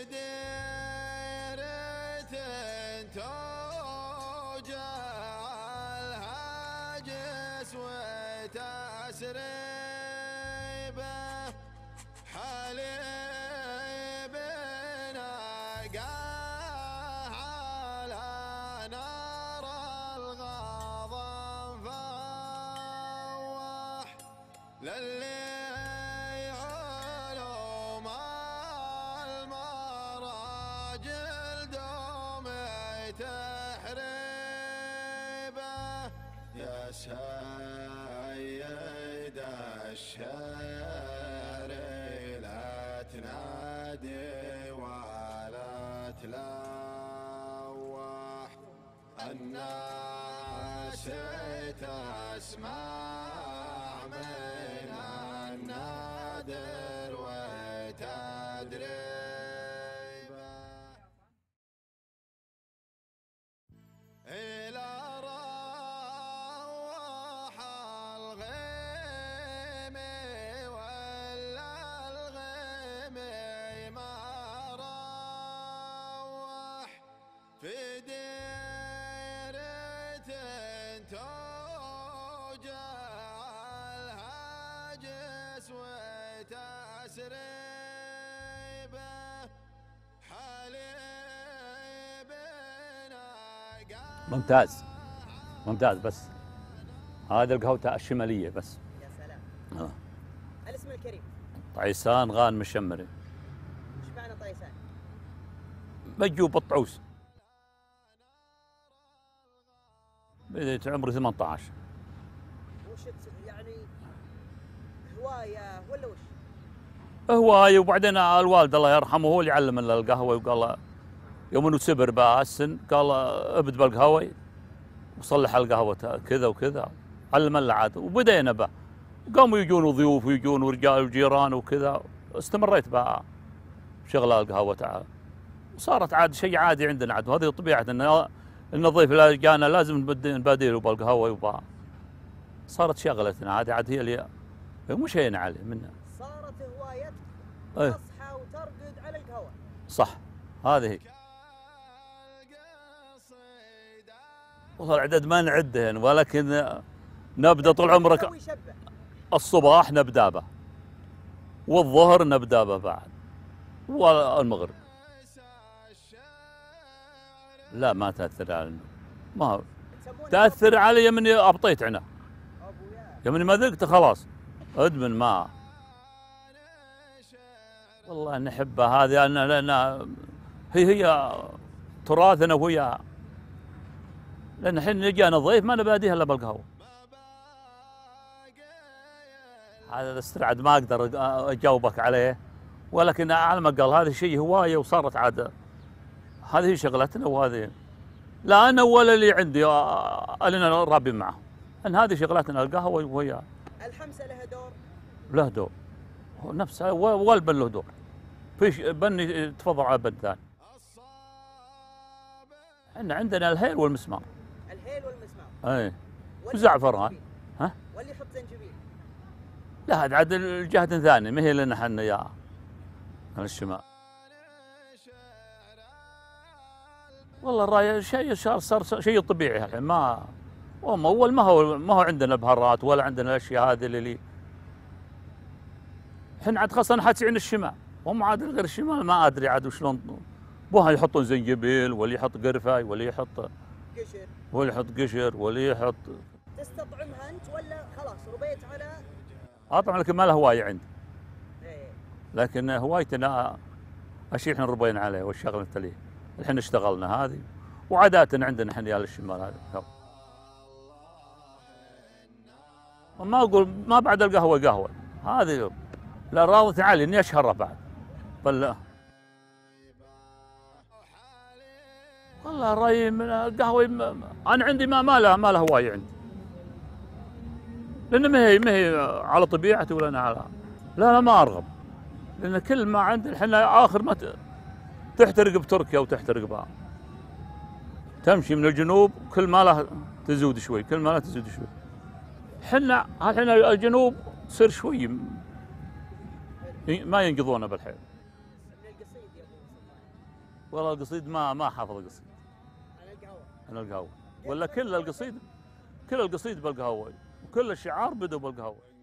ديرة توجع الهاجس وتسريبه حليب نقاه على نار الغضب فوح للي علوم المراجل دوم تحريبه يا سيد الشعر لا تنادي ولا تلوح الناس تسمع من النادر وتدريبه إلى روح الغيم ولا الغيم ما روح في ديرة توجع الهاجس وتسريبه حليب ممتاز ممتاز. بس هذا القهوة الشمالية بس. يا سلام. الاسم الكريم؟ طيسان غانم الشمري. ايش معنى طيسان؟ مجوب الطعوس. بديت عمري 18. وش يعني هواية ولا وش؟ هواية، وبعدين الوالد الله يرحمه هو اللي علمنا القهوة، وقال يوم انه سبر بقى السن قال ابد بالقهوة وصلح القهوة كذا وكذا، علمنا عاد وبدينا بقى. قاموا يجون ضيوف ويجون ورجال وجيران وكذا، استمريت بقى شغل القهوة تعال، وصارت عاد شيء عادي عندنا عاد، وهذه طبيعة ان الضيف اللي جانا لازم نبادله بالقهوة وبقى. صارت شغلتنا عاد هي اللي مشينا عليه منها. صارت هوايتك ايه تصحى وترقد على القهوة. صح هذه هي. والله العدد ما نعده يعني، ولكن نبدا طول عمرك الصباح نبدا به، والظهر نبدا به بعد، والمغرب. لا ما تاثر على ما تاثر علي يمني ابطيت عنه، يمني ما ذقت خلاص ادمن ما. والله نحبها هذه لان هي تراثنا وهي، لان الحين جانا ضيف ما نباديها الا بالقهوه. هذا استرعد ما اقدر اجاوبك عليه، ولكن على ما قال هذا شيء هوايه وصارت عاده، هذه شغلتنا. وهذه لا انا ولا اللي عندي انا رابين معه، ان هذه شغلتنا القهوه وهي. الحمسه لها دور؟ له دور نفسها، والبن له دور. فيش بني تفضل على بن ثاني. احنا عندنا الهيل والمسمار. الهيل والمسمار. اي وزعفران. ها؟ واللي يحط زنجبيل؟ لا هذا عاد الجهة ثانية، ما هي لنا احنا يا من الشمال. والله الراي شيء صار شيء طبيعي الحين، ما اول ما هو عندنا بهارات ولا عندنا الاشياء هذه اللي احنا عاد خاصة حاتين الشمال، هم عاد غير الشمال ما ادري عاد وشلون بوها يحطون زنجبيل واللي يحط قرفه واللي يحط قشر واللي يحط قشر واللي يحط. تستطعمها انت ولا خلاص ربيت على؟ اطعم لكن ما له هوايه عندي. ايه. لكن هوايتنا الشيء احنا ربينا عليه والشغله اللي الحين اشتغلنا هذه، وعاداتنا عندنا احنا يا الشمال هذا. ما اقول ما بعد القهوه قهوه هذه، لا راضي تعالي اني اشهرها بعد. بل والله الراي من القهوه انا عندي ما له هوايه عندي، لان ما هي على طبيعتي ولا انا على لا ما ارغب، لان كل ما عندي احنا اخر ما تحترق بتركيا وتحترق بها، تمشي من الجنوب كل ما له تزود شوي كل ما له تزود شوي. احنا الجنوب تصير شوي ما ينقضونه بالحيل. والله القصيد ما حافظ القصيد. على القهوه. انا القهوه ولا كل القصيد بالقهوه وكل الشعار بدوا بالقهوه.